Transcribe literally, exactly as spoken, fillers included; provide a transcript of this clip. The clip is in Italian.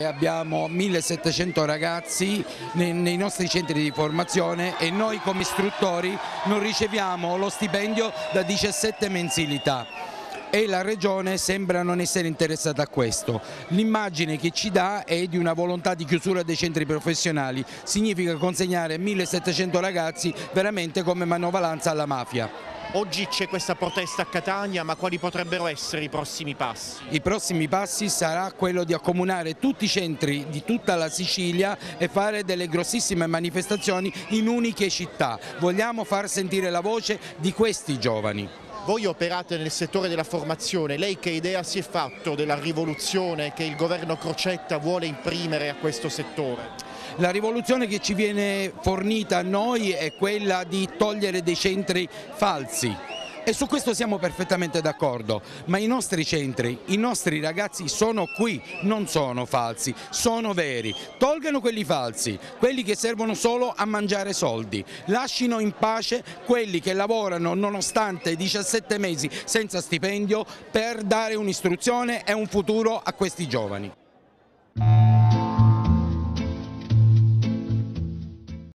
Abbiamo millesettecento ragazzi nei, nei nostri centri di formazione e noi come istruttori non riceviamo lo stipendio da diciassette mensilità. E la Regione sembra non essere interessata a questo. L'immagine che ci dà è di una volontà di chiusura dei centri professionali, significa consegnare millesettecento ragazzi veramente come manovalanza alla mafia. Oggi c'è questa protesta a Catania, ma quali potrebbero essere i prossimi passi? I prossimi passi sarà quello di accomunare tutti i centri di tutta la Sicilia e fare delle grossissime manifestazioni in uniche città. Vogliamo far sentire la voce di questi giovani. Voi operate nel settore della formazione, lei che idea si è fatto della rivoluzione che il governo Crocetta vuole imprimere a questo settore? La rivoluzione che ci viene fornita a noi è quella di togliere dei centri falsi. E su questo siamo perfettamente d'accordo, ma i nostri centri, i nostri ragazzi sono qui, non sono falsi, sono veri. Tolgano quelli falsi, quelli che servono solo a mangiare soldi. Lascino in pace quelli che lavorano nonostante diciassette mesi senza stipendio per dare un'istruzione e un futuro a questi giovani.